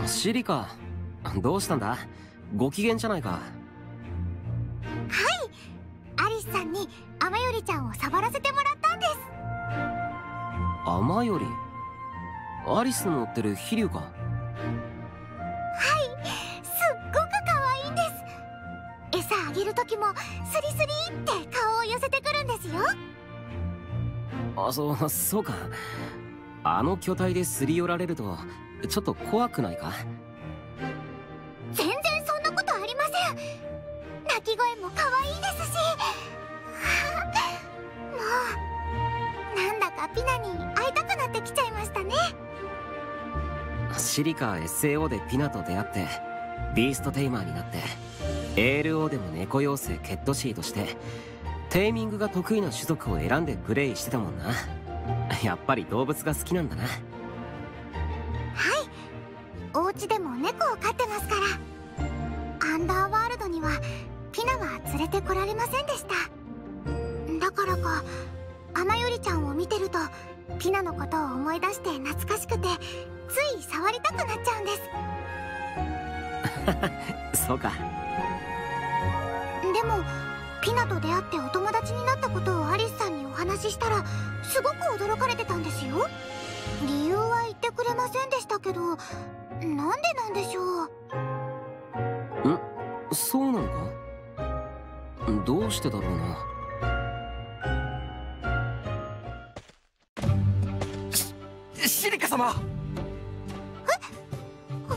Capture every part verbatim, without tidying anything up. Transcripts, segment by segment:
シリカ、どうしたんだ？ご機嫌じゃないか。はい、 アリスさんにアマヨリちゃんを触らせてもらったんです。 アマヨリ？アリスの乗ってる飛竜か？はい 、すっごく可愛いんです。餌あげる時もスリスリって顔を寄せてくるんですよ。 あ、そうそうか。あの巨体ですり寄られるとちょっと怖くないか？ 全然そんなことありません。鳴き声も可愛いですし、もうなんだかピナに会いたくなってきちゃいましたね。 シリカ エスエーオー でピナと出会ってビーストテイマーになって エーエルオー でも猫妖精ケットシーとしてテイミングが得意な種族を選んでプレイしてたもんな。やっぱり動物が好きなんだな。はい、 お家でも猫を飼ってますから。アンダーワールドにはピナは連れてこられませんでした。だからかアマヨリちゃんを見てるとピナのことを思い出して懐かしくてつい触りたくなっちゃうんです。そうか。 でもピナと出会ってお友達になったことをアリスさんにお話ししたらすごく驚かれてたんですよ。理由は言ってくれませんでしたけど、なんでなんでしょう。ん？そうなのか？どうしてだろうな。 しシリカ様。 え？は、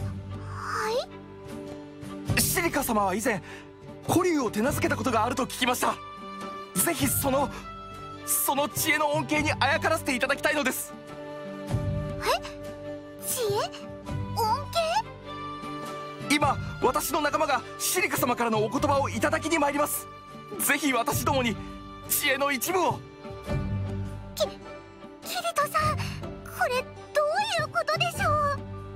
はい？ シリカ様は以前古竜を手なずけたことがあると聞きました。ぜひそのその知恵の恩恵にあやからせていただきたいのです。 え？知恵？恩恵？今私の仲間がシリカ様からのお言葉をいただきに参ります。ぜひ私どもに知恵の一部を。 キキリトさん、これどういうことでしょう？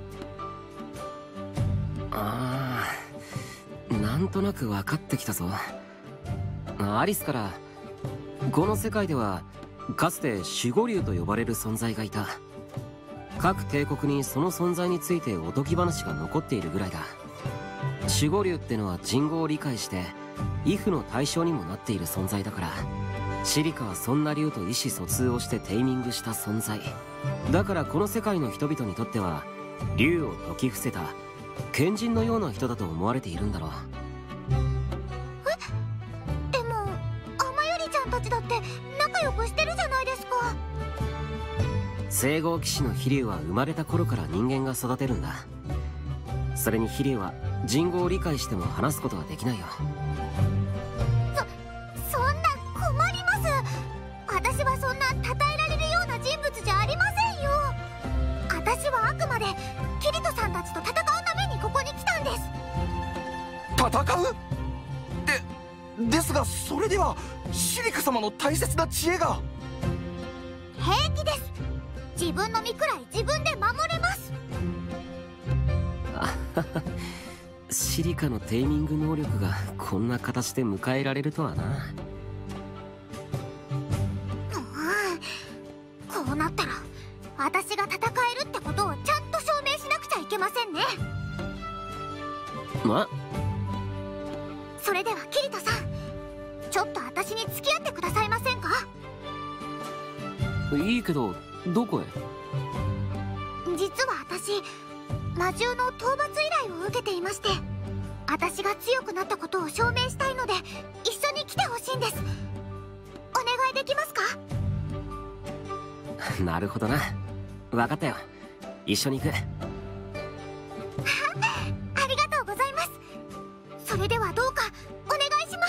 ああ、なんとなく分かってきたぞ。アリスからこの世界ではかつて守護竜と呼ばれる存在がいた。各帝国にその存在についておとぎ話が残っているぐらいだ。守護竜ってのは人語を理解して畏怖の対象にもなっている存在だから、シリカはそんな竜と意思疎通をしてテイミングした存在だから、この世界の人々にとっては竜を説き伏せた賢人のような人だと思われているんだろう。 え？でもアマヨリちゃんたちだって仲良くしてるじゃないですか。 聖号騎士の飛竜は生まれた頃から人間が育てるんだ。それに飛竜は人語を理解しても話すことはできないよ。 そ、そんな困ります。私はそんな称えられるような人物じゃありませんよ。私はあくまでキリトさんたちと戦うためにここに来たんです。 戦う？で、ですがそれではシリカ様の大切な知恵が。 平気です。自分の身くらい自分で守れます。 あはは、シリカのテイミング能力がこんな形で迎えられるとはな。 うん、こうなったら私が戦えるってことをちゃんと証明しなくちゃいけませんね。 ま、 それではキリトさん、ちょっと私に付き合ってくださいませんか？ いいけどどこへ？ 実は私魔獣の討伐依頼を受けていまして、私が強くなったことを証明したいので一緒に来てほしいんです。お願いできますか？ なるほどな、分かったよ。一緒に行く。 ありがとうございます。それではどうかお願いします。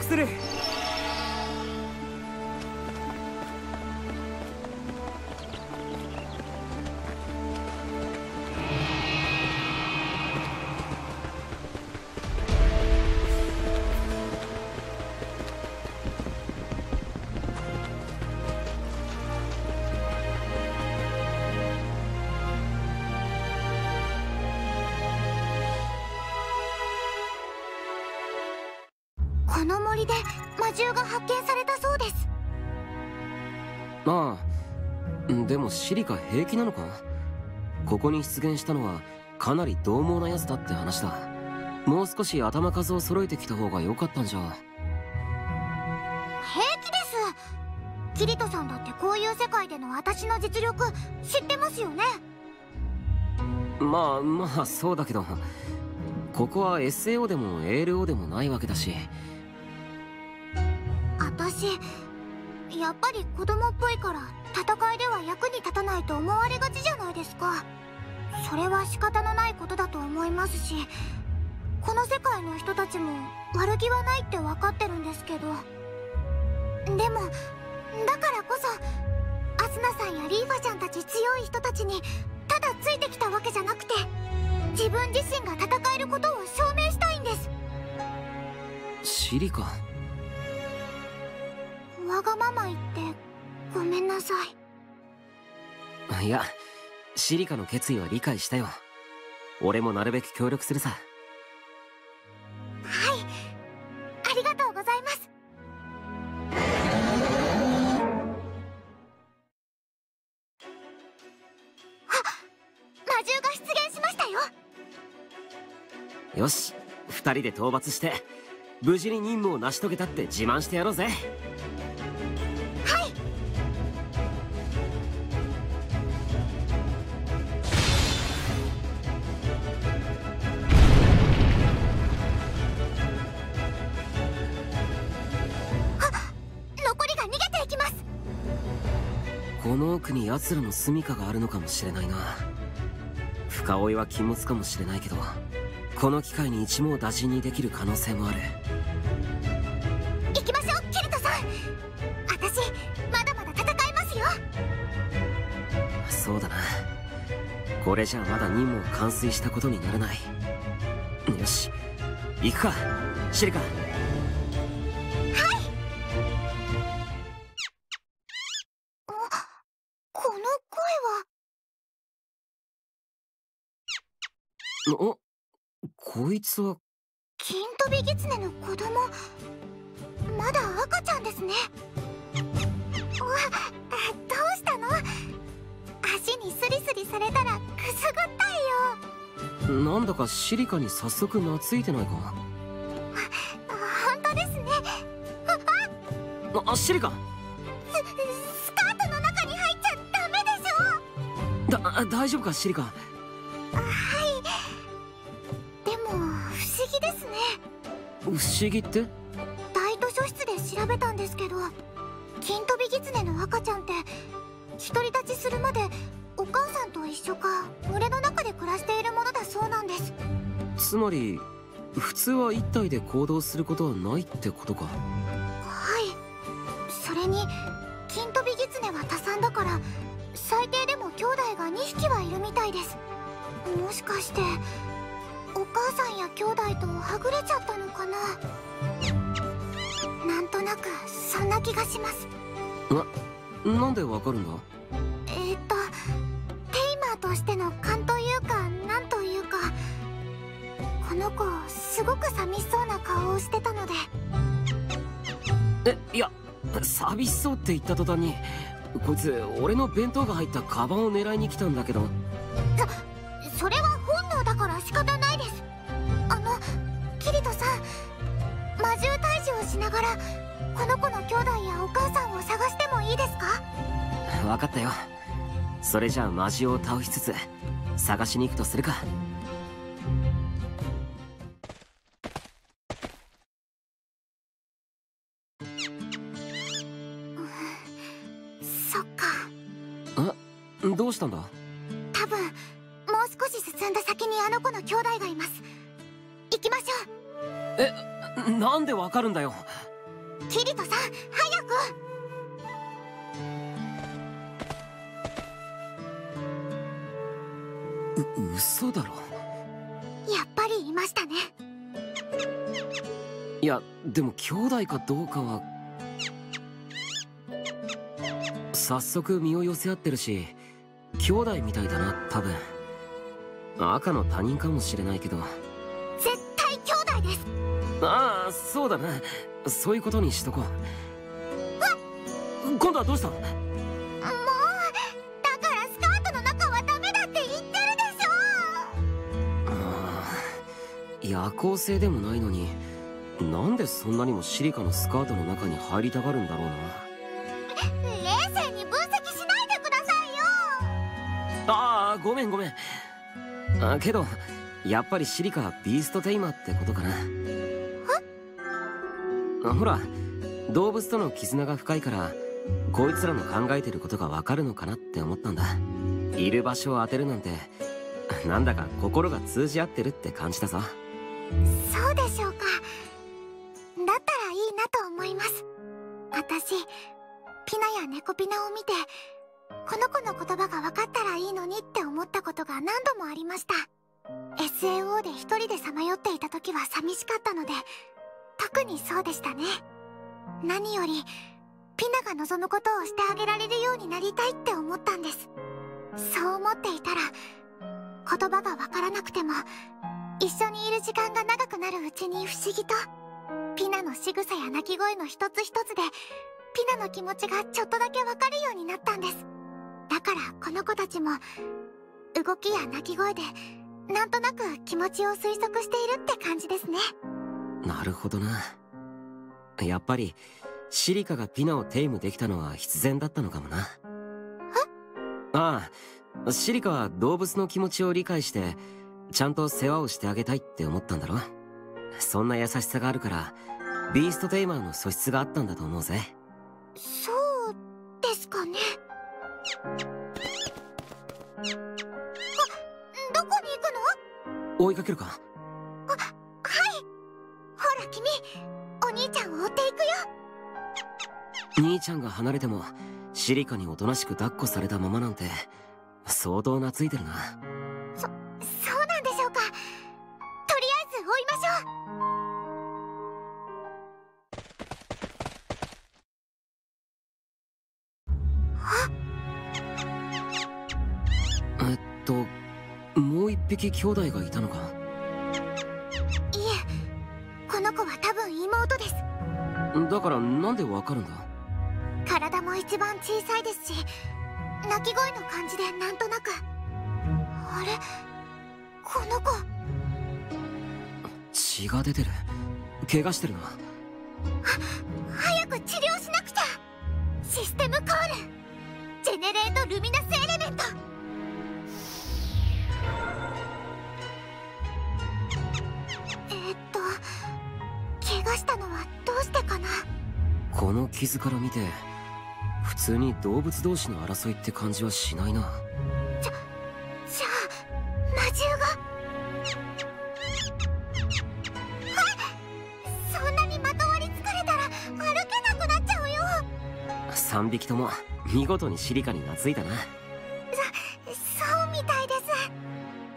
速する。 この森で魔獣が発見されたそうです。 ああ、でもシリカ平気なのか？ここに出現したのはかなり獰猛なやつだって話だ。もう少し頭数を揃えてきた方が良かったんじゃ。 平気です。キリトさんだってこういう世界での私の実力知ってますよね。 まあまあそうだけど、ここは エスエーオー でも エーエルオー でもないわけだし。 私やっぱり子供っぽいから戦いでは役に立たないと思われがちじゃないですか。それは仕方のないことだと思いますし、この世界の人たちも悪気はないって分かってるんですけど、でもだからこそアスナさんやリーファちゃんたち強い人たちにただついてきたわけじゃなくて、自分自身が戦えることを証明したいんです。 シリカ、 わがまま言ってごめんなさい。いや、シリカの決意は理解したよ。俺もなるべく協力するさ。 はい、ありがとうございます。あ、魔獣が出現しましたよ。 よし、二人で討伐して無事に任務を成し遂げたって自慢してやろうぜ。この奥に奴らの住処があるのかもしれないな。深追いは禁物かもしれないけど、この機会に一網打尽にできる可能性もある。 行きましょう、キルトさん。私まだまだ戦えますよ。 そうだな。これじゃあまだ任務を完遂したことにならない。よし、行くかシリカ。お、こいつは金飛び狐の子供。まだ赤ちゃんですね。うわ、どうしたの？足にスリスリされたらくすぐったいよ。 なんだかシリカに早速懐いてないか？ 本当ですね。 ああ、シリカ、 ス、スカートの中に入っちゃダメでしょ。 だ、大丈夫かシリカ？ はい、でも不思議ですね。 不思議って？ 大図書室で調べたんですけど、金飛び狐の赤ちゃんって独り立ちするまでお母さんと一緒か群れの中で暮らしているものだそうなんです。 つまり普通は一体で行動することはないってことか？ はい。それに金飛び狐は多産だから、最低でも兄弟がにひきはいるみたいです。もしかしてお母さんや兄弟とはぐれちゃったのかな。なんとなくそんな気がします。 な、なんでわかるんだ？ えーっとテイマーとしての勘というか、なんというか、この子すごく寂しそうな顔をしてたので。 え、いや、寂しそうって言った途端にこいつ俺の弁当が入ったカバンを狙いに来たんだけど。 そそれは本能だから仕方ないです。あのキリトさん、魔獣退治をしながらこの子の兄弟やお母さんを探してもいいですか？ 分かったよ。それじゃあ魔獣を倒しつつ探しに行くとするか。 そっか。 あ、どうしたんだ？ 多分もう少し進んだ先にあの子の兄弟がいます。行きましょう。 え、なんでわかるんだよ？ キリトさん、早く。 う、嘘だろ。 やっぱりいましたね。 いや、でも兄弟かどうかは。早速身を寄せ合ってるし、兄弟みたいだな、多分。赤の他人かもしれないけど。 絶対兄弟です。 ああ、そうだな。そういうことにしとこう。今度はどうした？ もう、だからスカートの中はダメだって言ってるでしょ。 ああ、夜行性でもないのに、なんでそんなにもシリカのスカートの中に入りたがるんだろうな。 冷静に分析しないでくださいよ。 ああ、ごめんごめん。あ、けどやっぱりシリカはビーストテイマーってことかな。あ、ほら、動物との絆が深いからこいつらの考えてることがわかるのかなって思ったんだ。いる場所を当てるなんて、なんだか心が通じ合ってるって感じだぞ。 そうでしょうか。だったらいいなと思います。私、ピナやネコピナを見て、この子の言葉が分かったらいいのにって思ったことが何度もありました。 エスエーオー で一人でさまよっていた時は寂しかったので、特にそうでしたね。何よりピナが望むことをしてあげられるようになりたいって思ったんです。そう思っていたら、言葉が分からなくても一緒にいる時間が長くなるうちに不思議とピナの仕草や鳴き声の一つ一つでピナの気持ちがちょっとだけ分かるようになったんです。だからこの子たちも動きや鳴き声でなんとなく気持ちを推測しているって感じですね。 なるほどな。やっぱりシリカがピナをテイムできたのは必然だったのかもな。 え？ ああ、シリカは動物の気持ちを理解してちゃんと世話をしてあげたいって思ったんだろ。そんな優しさがあるからビーストテイマーの素質があったんだと思うぜ。 そうですかね。あ、どこに行くの？ 追いかけるか？ あ、はい。ほら君、お兄ちゃんを追っていくよ。 兄ちゃんが離れてもシリカにおとなしく抱っこされたままなんて相当懐いてるな。 そ、そうなんでしょうか。とりあえず追いましょう。 えっともう一匹兄弟がいたのか？ いえ、この子は多分妹です。 だからなんでわかるんだ？ 体も一番小さいですし、鳴き声の感じでなんとなく。あれ、この子血が出てる。怪我してるな。は早く治療しなくちゃ。システムコール、ジェネレートルミナスエレメント。えーっと怪我したのはどうしてかな。 この傷から見て普通に動物同士の争いって感じはしないな。 じゃ、じゃあ魔獣が。あ、そんなにまとわりつかれたら歩けなくなっちゃうよ。 さんびきとも見事にシリカに懐いたな。 そ、そうみたいです。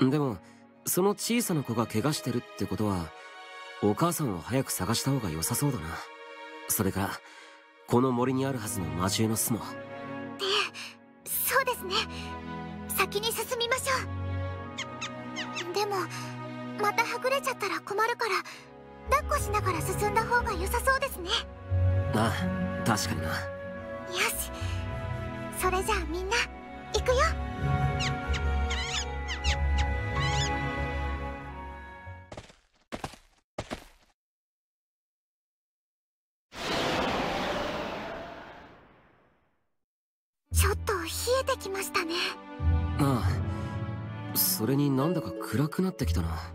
でもその小さな子が怪我してるってことはお母さんを早く探した方が良さそうだな。それからこの森にあるはずの魔獣の巣も。 ええ、そうですね。先に進みましょう。でもまたはぐれちゃったら困るから抱っこしながら進んだ方が良さそうですね。 ああ、確かにな。 よし、それじゃあみんな行くよ。ちょっと冷えてきましたね。 ああ、それになんだか暗くなってきたな。 はい、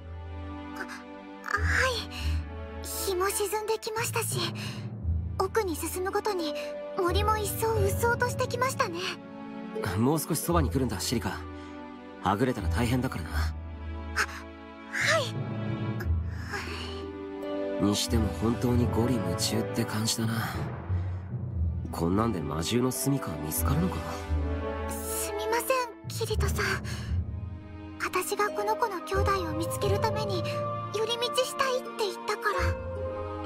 日も沈んできましたし、奥に進むごとに森も一層うっそうとしてきましたね。 もう少しそばに来るんだシリカ。はぐれたら大変だからな。 は、はい。 にしても本当にゴリ夢中って感じだな。こんなんで魔獣の住処は見つかるのか。 すみませんキリトさん、私がこの子の兄弟を見つけるために寄り道したいって言ったから。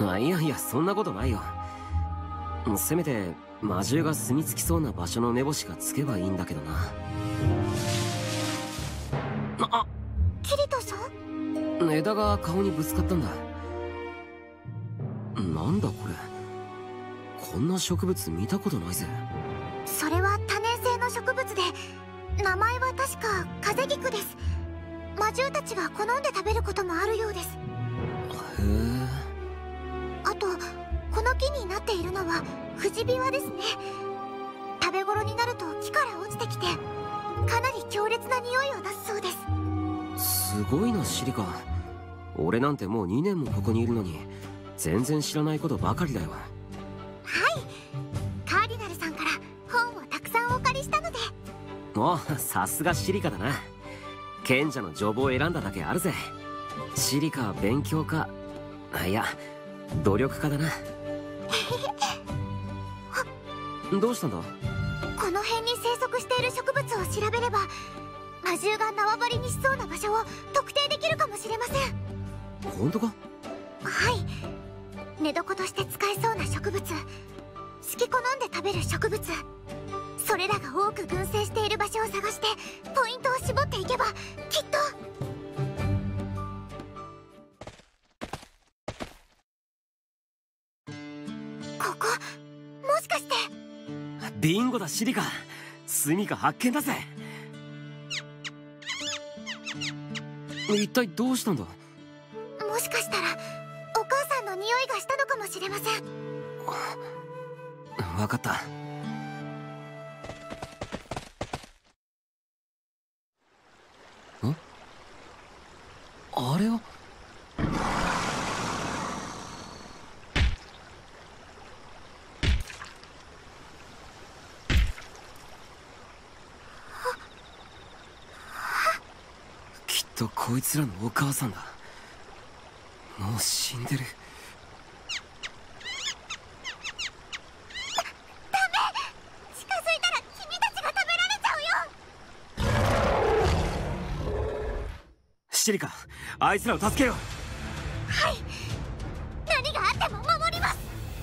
あ、いやいや、そんなことないよ。せめて魔獣が住み着きそうな場所の目星がつけばいいんだけどな。あ、 キリトさん、 枝が顔にぶつかったんだ。なんだこれ、こんな植物見たことないぜ。 それは多年生の植物で、名前は確か風菊です。魔獣たちが好んで食べることもあるようです。 へえ。 あとこの木になっているのはフジビワですね。食べ頃になると木から落ちてきてかなり強烈な匂いを出すそうです。 すごいなシリカ。俺なんてもうにねんもここにいるのに全然知らないことばかりだよ。 はい、カーディナルさんから本をたくさんお借りしたので。 お、さすがシリカだな。賢者のジョブを選んだだけあるぜ。シリカは勉強家、あ、いや努力家だな。どうしたんだ。 この辺に生息している植物を調べれば魔獣が縄張りにしそうな場所を特定できるかもしれません。 本当か。 はい、寝床として使えそうな植物、好き好んで食べる植物、それらが多く群生している場所を探してポイントを絞っていけばきっと。ここもしかして。 ビンゴだシリカ、住処発見だぜ。一体どうしたんだ。 もしかしたらお母さんの匂いがしたのかもしれません。 分かった。ん？あれはきっとこいつらのお母さんだ。もう死んでる。シリカ、あいつらを助けよう。 はい、何があっても守ります。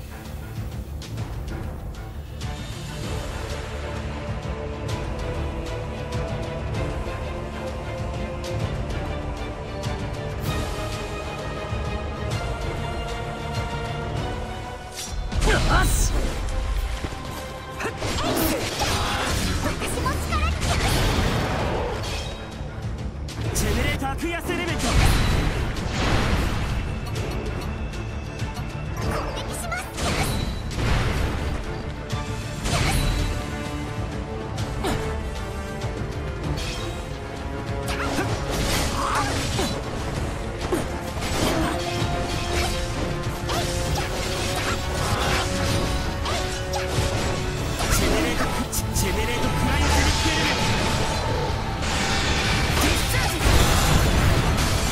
よし。 私も力に。 ジェネレータークエアスエレメント。 攻撃します。 ジェネレートジェネレートクライオジェニックエレメント。ディスチャージ。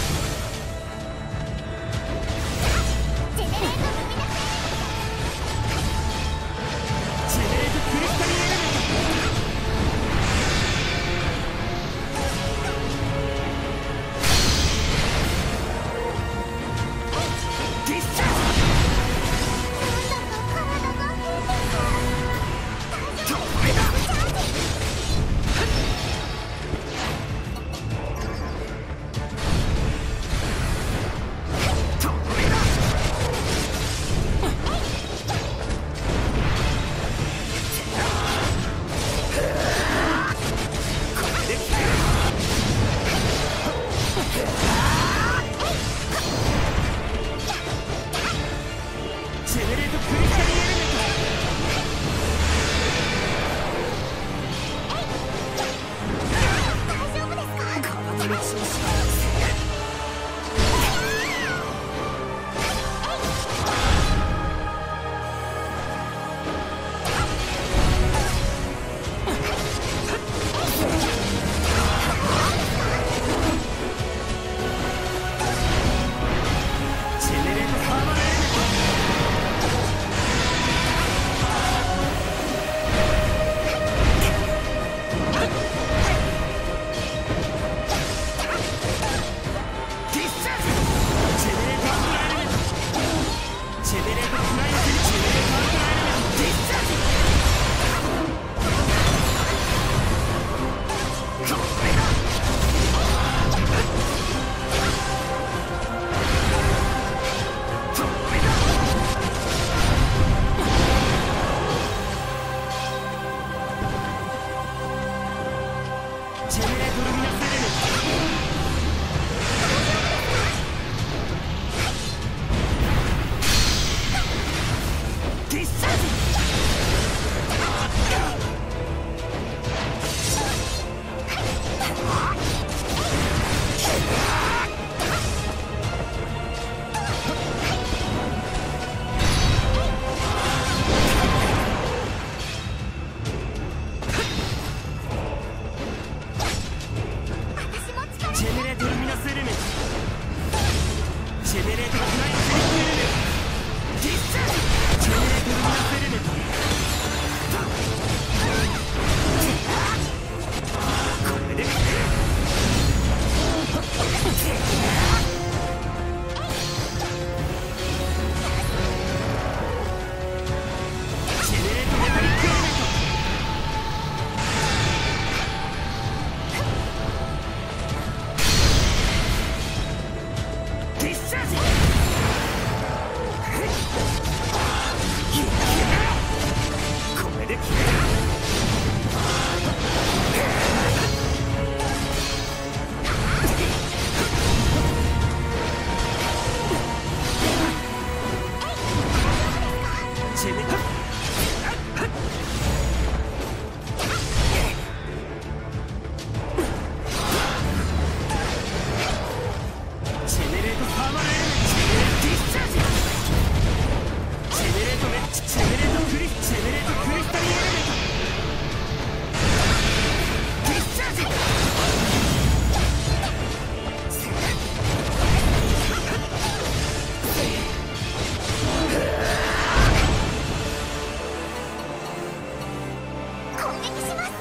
撃します。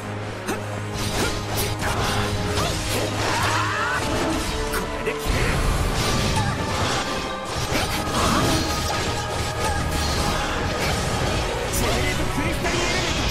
これで決める。ジェネレートクリスタルエレメント。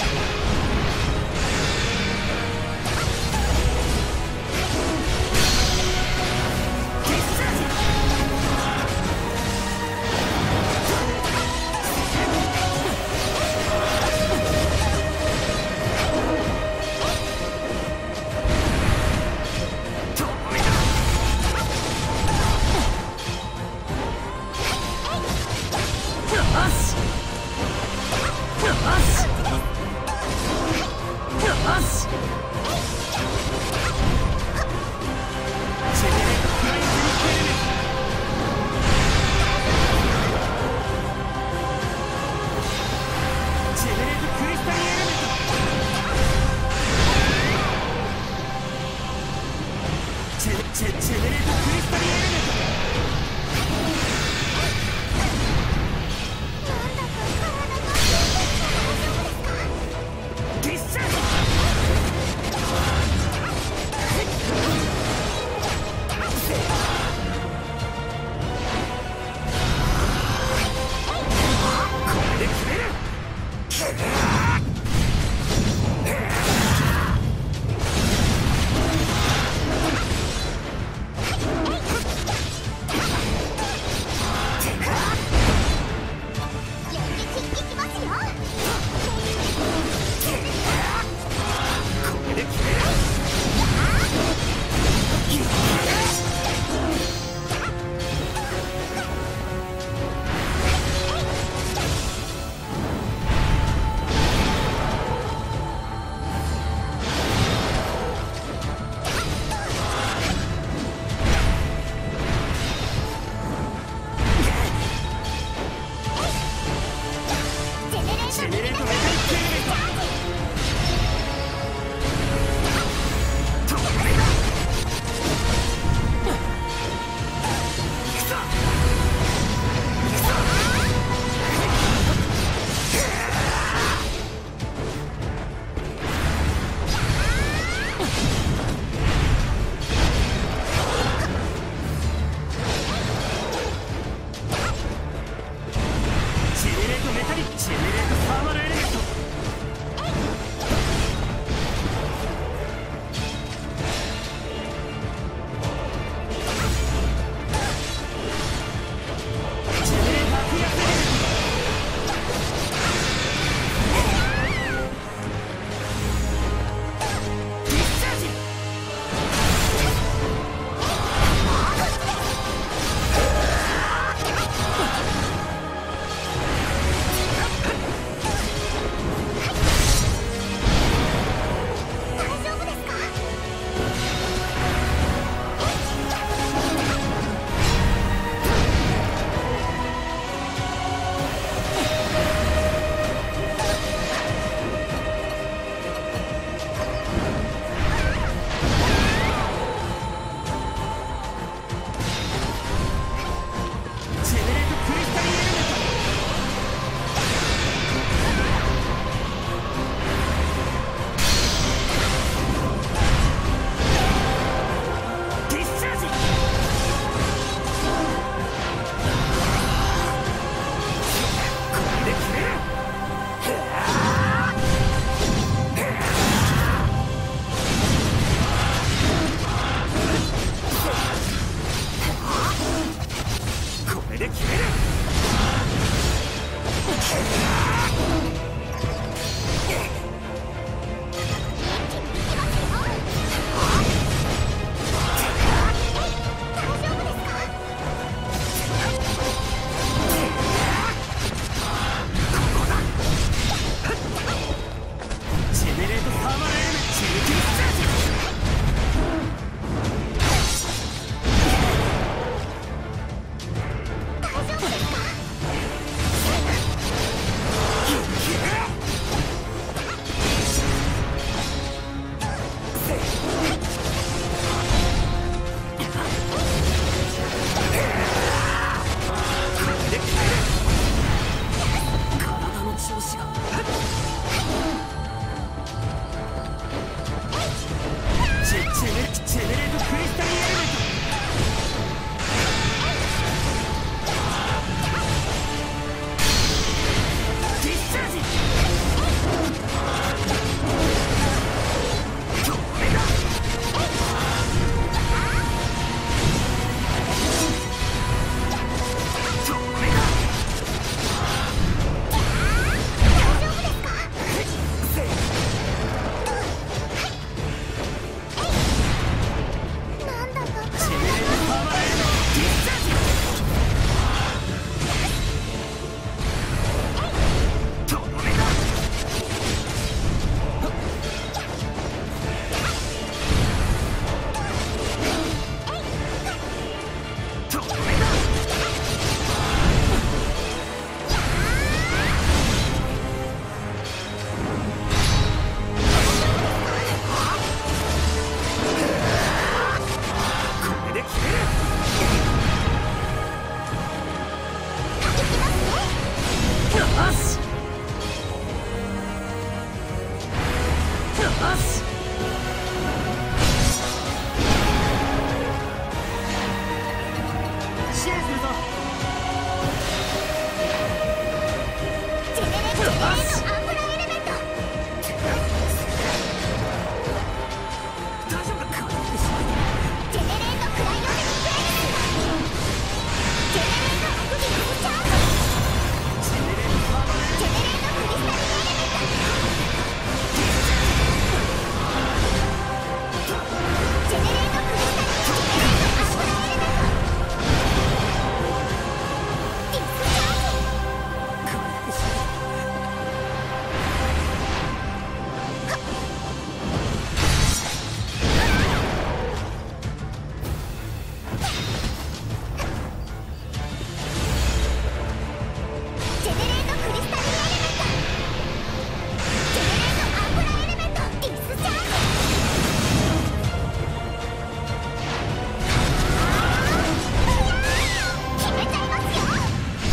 し支援するぞ。 ジェネレートのアンブラエレメント。 大丈夫か。 ジェネレートクライオネティックエレメント。ジェネレートアクティブチャージ。ジェネレートクリスタルエレメント。ジェネレートクリスタルエレメント。ジェネレートアンブラエレメント。ディスチャージ。ジェネレートクリスタルエレメント。ジェネレートアンブラエレメント。ディスチャージ。決めちゃいますよ。や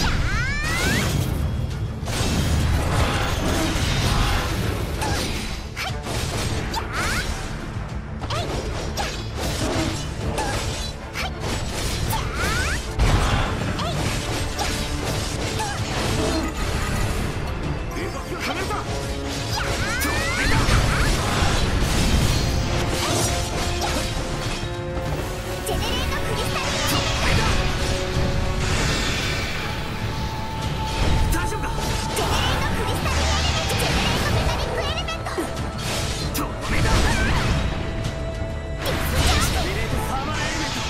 ジェネレートクリスタルエレメント。 大丈夫か。 ジェネレートクリスタルエレメント。ジェネレートメタリックエレメント。 とどめだ。 ディスチャージ。 ジェネレートサーマルエレメント。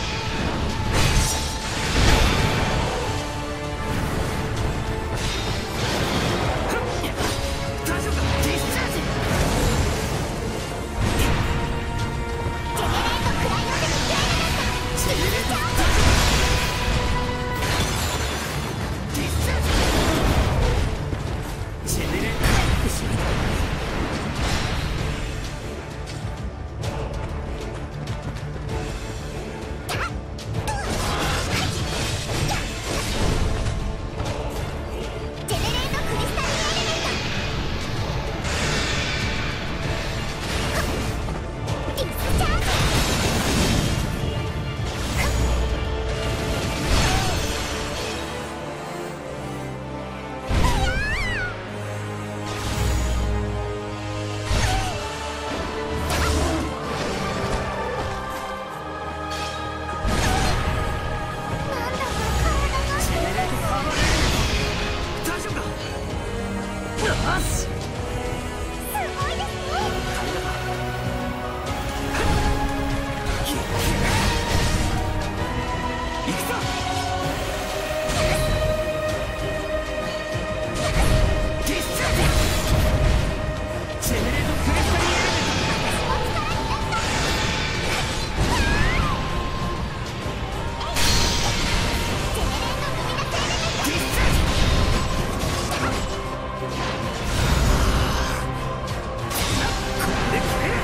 大丈夫か。ディスチャージ。 ジェネレートクライオネティックエレメント。 ジェネレートディスチャージ。ジェネレートジェネレートクリスタルエレメント。ディスチャージ。なんだか体が。 ジェネレートサーマルエレメント。大丈夫か。よし。 すごいですね。 行くぞ。ディスチャージ。ジェネレートクリスタルエレメント。ディスチャージ。これでくれ。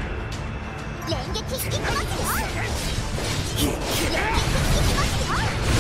連撃引きますよ。連撃引きますよ。